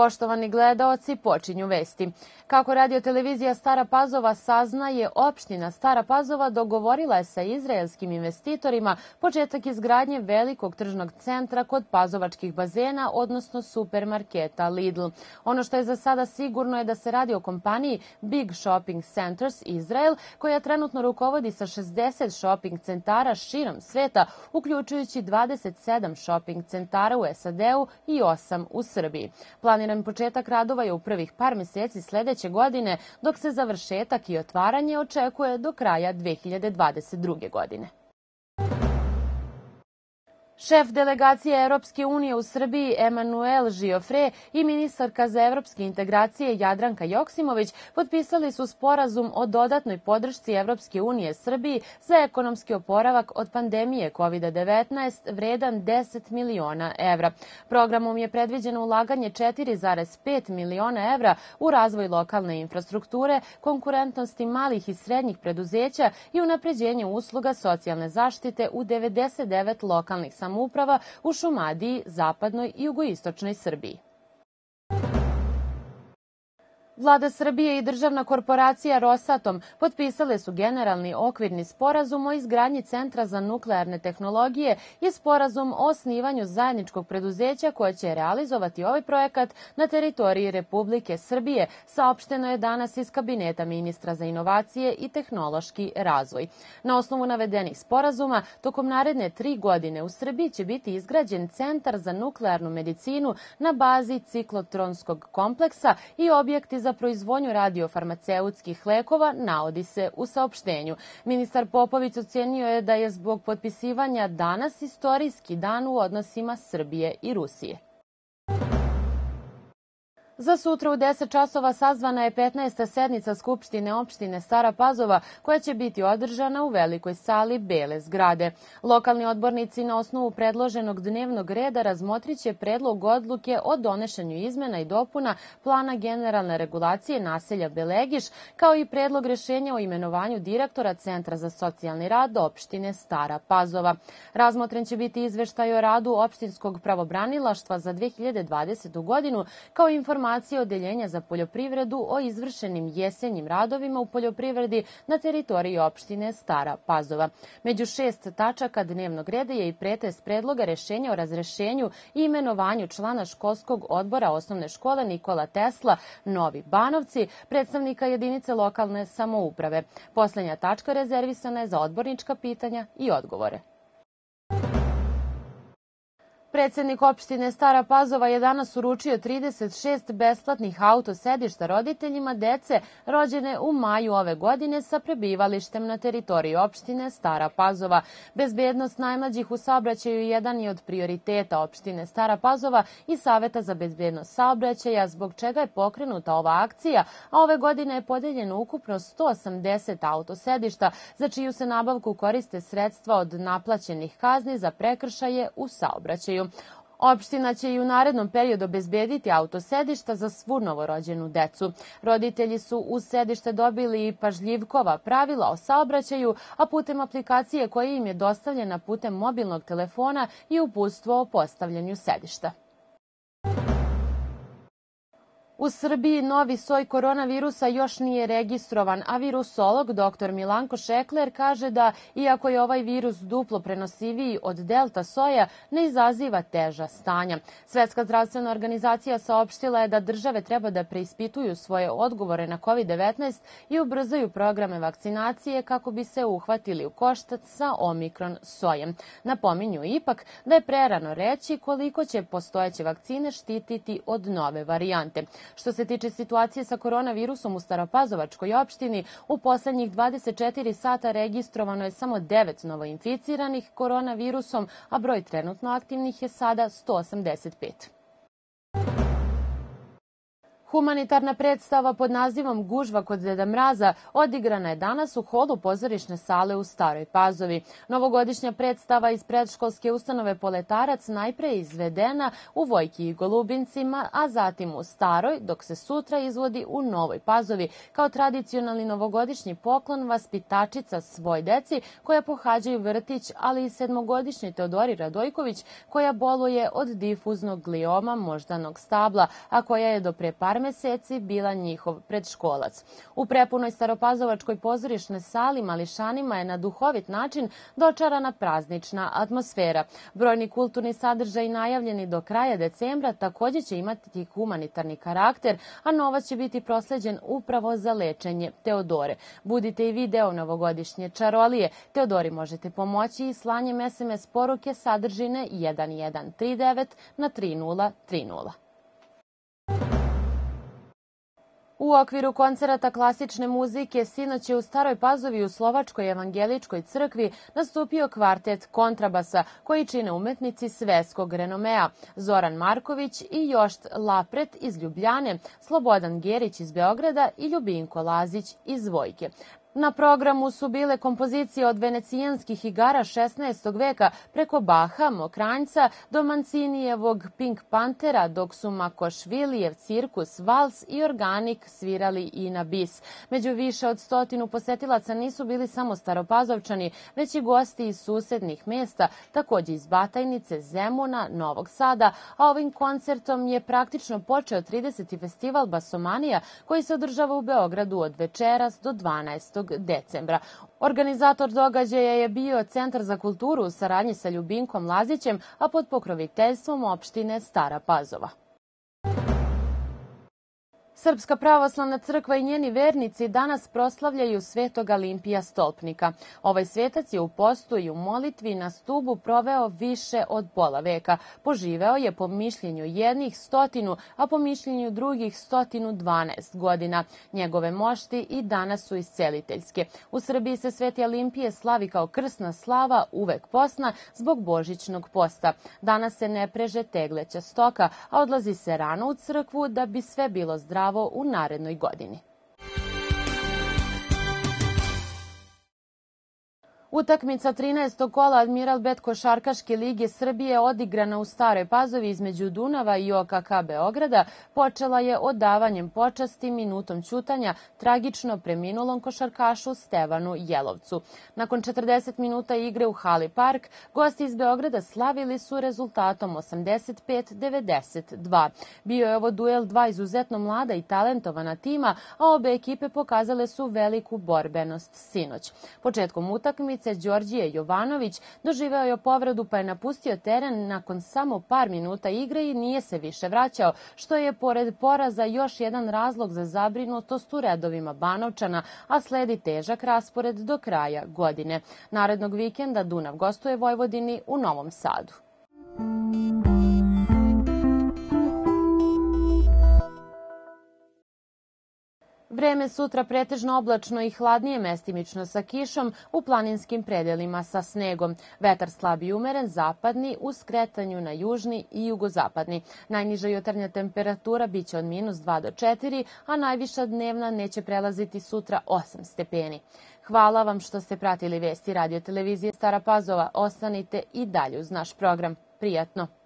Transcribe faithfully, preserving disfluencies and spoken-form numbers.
Poštovani gledaoci, počinju vesti. Kako radiotelevizija Stara Pazova saznaje, opština Stara Pazova dogovorila je sa izraelskim investitorima početak izgradnje velikog tržnog centra kod pazovačkih bazena, odnosno supermarketa Lidl. Ono što je za sada sigurno je da se radi o kompaniji Big Shopping Centers Izrael, koja trenutno rukovodi sa šezdeset shopping centara širom sveta, uključujući dvadeset sedam shopping centara u S A D-u i osam u Srbiji. Planiran početak radova je u prvih par meseci sledeće godine, dok se završetak i otvaranje očekuje do kraja dve hiljade dvadeset druge. godine. Šef delegacije Evropske unije u Srbiji Emanuel Žiofre i ministarka za evropske integracije Jadranka Joksimović potpisali su sporazum o dodatnoj podršci Evropske unije Srbiji za ekonomski oporavak od pandemije kovid devetnaest vredan deset miliona evra. Programom je predviđeno ulaganje četiri zarez pet miliona evra u razvoj lokalne infrastrukture, konkurentnosti malih i srednjih preduzeća i unapređenje usluga socijalne zaštite u devedeset devet lokalnih samouprava samouprava u Šumadiji, zapadnoj i jugoistočnoj Srbiji. Vlada Srbije i državna korporacija Rosatom potpisale su generalni okvirni sporazum o izgradnji Centra za nuklearne tehnologije i sporazum o osnivanju zajedničkog preduzeća koje će realizovati ovaj projekat na teritoriji Republike Srbije, saopšteno je danas iz kabineta ministra za inovacije i tehnološki razvoj. Na osnovu navedenih sporazuma, tokom naredne tri godine u Srbiji će biti izgrađen Centar za nuklearnu medicinu na bazi ciklotronskog kompleksa i objekti za proizvodnju radiofarmaceutskih lekova, navodi se u saopštenju. Ministar Popović ocenio je da je zbog potpisivanja danas istorijski dan u odnosima Srbije i Rusije. Za sutra u deset časova sazvana je petnaesta sednica Skupštine opštine Stara Pazova, koja će biti održana u velikoj sali Bele zgrade. Lokalni odbornici na osnovu predloženog dnevnog reda razmotriće predlog odluke o donošenju izmena i dopuna plana generalne regulacije naselja Belegiš, kao i predlog rešenja o imenovanju direktora Centra za socijalni rad opštine Stara Pazova. Razmotren će biti izveštaj o radu opštinskog pravobranilaštva za dve hiljade dvadesetu. godinu, kao i informacija Odeljenja za poljoprivredu o izvršenim jesenjim radovima u poljoprivredi na teritoriji opštine Stara Pazova. Među šest tačaka dnevnog reda je i pretres predloga rešenja o razrešenju i imenovanju člana školskog odbora osnovne škole Nikola Tesla Novi Banovci, predstavnika jedinice lokalne samouprave. Poslednja tačka rezervisana je za odbornička pitanja i odgovore. Predsednik opštine Stara Pazova je danas uručio trideset šest besplatnih autosedišta roditeljima dece rođene u maju ove godine sa prebivalištem na teritoriji opštine Stara Pazova. Bezbednost najmlađih u saobraćaju jedan je od prioriteta opštine Stara Pazova i Saveta za bezbednost saobraćaja, zbog čega je pokrenuta ova akcija, a ove godine je podeljeno ukupno sto osamdeset autosedišta, za čiju se nabavku koriste sredstva od naplaćenih kazni za prekršaje u saobraćaju. Opština će i u narednom periodu obezbediti autosedišta za svu novorođenu decu. Roditelji su uz sedište dobili i pažljivkova pravila o saobraćaju, a putem aplikacije koja im je dostavljena putem mobilnog telefona i uputstvo o postavljanju sedišta. U Srbiji novi soj koronavirusa još nije registrovan, a virusolog doktor Milanko Šekler kaže da, iako je ovaj virus duplo prenosiviji od delta soja, ne izaziva teža stanja. Svetska zdravstvena organizacija saopštila je da države treba da preispituju svoje odgovore na kovid devetnaest i ubrzaju programe vakcinacije kako bi se uhvatili u koštac sa omikron sojem. Napominju ipak da je prerano reći koliko će postojeće vakcine štititi od nove varijante. Što se tiče situacije sa koronavirusom u Staropazovačkoj opštini, u poslednjih dvadeset četiri sata registrovano je samo devet novoinficiranih koronavirusom, a broj trenutno aktivnih je sada sto osamdeset pet. Humanitarna predstava pod nazivom Gužva kod Deda Mraza odigrana je danas u holu pozorišne sale u Staroj Pazovi. Novogodišnja predstava iz predškolske ustanove Poletarac najpre je izvedena u Vojki i Golubincima, a zatim u Staroj, dok se sutra izvodi u Novoj Pazovi kao tradicionalni novogodišnji poklon vaspitačica svoj deci koja pohađaju vrtić, ali i sedmogodišnji Teodori Radojković koja boluje od difuznog glioma moždanog stabla, a koja je do pre par meseci bila njihov predškolac. U prepunoj staropazovačkoj pozorišnoj sali mališanima je na duhovit način dočarana praznična atmosfera. Brojni kulturni sadržaj najavljeni do kraja decembra takođe će imati humanitarni karakter, a novac će biti prosleđen upravo za lečenje Teodore. Budite i vi deo novogodišnje čarolije. Teodori možete pomoći i slanjem es em es poruke sadržine jedan jedan tri devet na tri nula tri nula. U okviru koncerata klasične muzike sinoć je u Staroj Pazovi u Slovačkoj evangeličkoj crkvi nastupio kvartet kontrabasa koji čine umetnici svetskog renomea Zoran Marković i Jošt Lapret iz Ljubljane, Slobodan Gerić iz Beograda i Ljubinko Lazić iz Vojke. Na programu su bile kompozicije od venecijanskih igara šesnaestog veka preko Baha, Mokranjca do Mancinijevog Pink Pantera, dok su Makošvilijev cirkus, vals i organik svirali i na bis. Među više od stotinu posetilaca nisu bili samo Staropazovčani, već i gosti iz susednih mesta, takođe iz Batajnice, Zemuna, Novog Sada, a ovim koncertom je praktično počeo trideseti festival Basomanija koji se održava u Beogradu od večeras do dvanaestog decembra. Organizator događaja je bio Centar za kulturu u saradnji sa Ljubinkom Lazićem, a pod pokroviteljstvom opštine Stara Pazova. Srpska pravoslavna crkva i njeni vernici danas proslavljaju svetog Alimpija Stolpnika. Ovaj svetac je u postu i u molitvi na stubu proveo više od pola veka. Poživeo je po mišljenju jednih stotinu, a po mišljenju drugih stotinu dvanaest godina. Njegove mošti i danas su isceliteljske. U Srbiji se sveti Alimpije slavi kao krsna slava uvek posna zbog božićnog posta. Danas se ne preže tegleća stoka, a odlazi se rano u crkvu da bi sve bilo zdravo u narednoj godini. Utakmica trinaestog kola Admiral Bet košarkaške lige Srbije odigrana u Staroj Pazovi između Dunava i O K K Beograda počela je odavanjem počasti minutom ćutanja tragično preminulom košarkašu Stevanu Jelovcu. Nakon četrdeset minuta igre u Hali Park, gosti iz Beograda slavili su rezultatom osamdeset pet devedeset dva. Bio je ovo duel dva izuzetno mlada i talentovana tima, a obe ekipe pokazale su veliku borbenost sinoć. Početkom utakmice Đorđije Jovanović doživeo je povredu pa je napustio teren nakon samo par minuta igre i nije se više vraćao, što je pored poraza još jedan razlog za zabrinutost u redovima Banovčana, a sledi težak raspored do kraja godine. Narednog vikenda Dunav gostuje Vojvodini u Novom Sadu. Vreme sutra pretežno oblačno i hladnije, mestimično sa kišom, u planinskim predelima sa snegom. Vetar slab i umeren, zapadni, u skretanju na južni i jugozapadni. Najniža jutarnja temperatura biće od minus dva do četiri, a najviša dnevna neće prelaziti sutra osam stepeni. Hvala vam što ste pratili vesti radio televizije Stara Pazova. Ostanite i dalje uz naš program. Prijatno!